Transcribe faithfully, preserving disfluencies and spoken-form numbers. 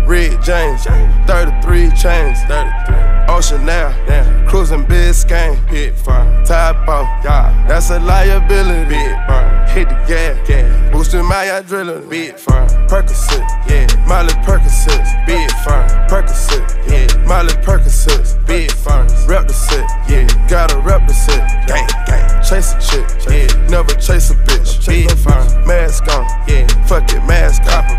Red James, thirty-three chains, Ocean now, cruising Biscayne, pit farm, top off, that's a liability, big farm, hit the gas, gas. Boosting my yacht drilling, big farm, Percocet, yeah, Miley Percocet, big farm, Percocet, yeah, Miley Percocet, big farm, rep the set, yeah, gotta rep the set, gang, gang, chase a chick, yeah, never chase a bitch, big farm, mask on, yeah, fuck it, mask on.